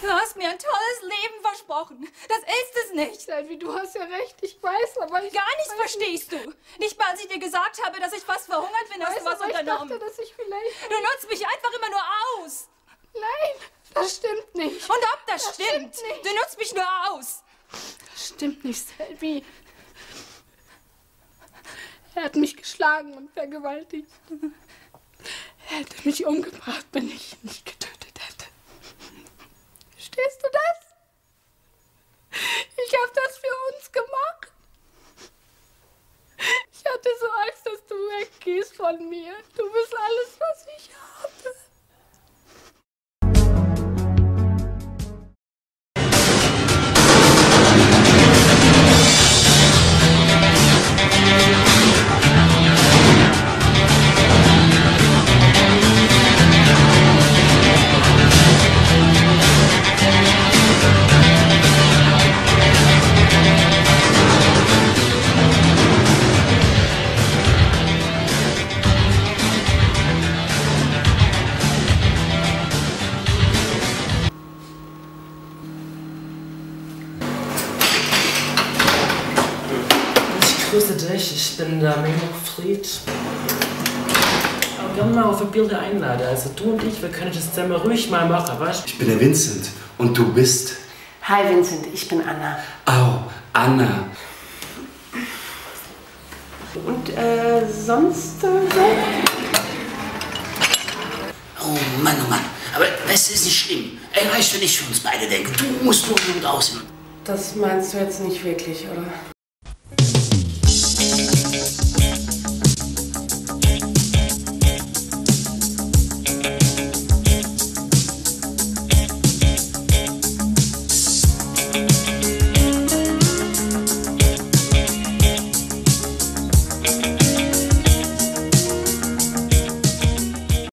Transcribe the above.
Du hast mir ein tolles Leben versprochen. Das ist es nicht. Selvi, du hast ja recht, ich weiß, aber ich... Gar nichts verstehst du. Nicht mal, als ich dir gesagt habe, dass ich fast verhungert bin, hast du was unternommen. Ich dachte, dass ich vielleicht... Du nutzt mich einfach immer nur aus. Nein, das stimmt nicht. Und ob das stimmt nicht. Du nutzt mich nur aus. Das stimmt nicht, Selvi. Er hat mich geschlagen und vergewaltigt. Er hätte mich umgebracht, wenn ich ihn nicht getötet hätte. Verstehst du das? Ich habe das für uns gemacht. Ich hatte so Angst, dass du weggehst von mir. Du bist alles, was ich habe. Ich grüße dich, ich bin der Menno Fried. Aber gerne mal auf ein Bild einladen. Also du und ich, wir können das zusammen ruhig mal machen, weißt du? Ich bin der Vincent und du bist? Hi Vincent, ich bin Anna. Oh, Anna. Und sonst so? Oh Mann, aber das ist nicht schlimm. Ey, reicht, wenn ich für uns beide denke. Du musst nur gut aussehen. Das meinst du jetzt nicht wirklich, oder?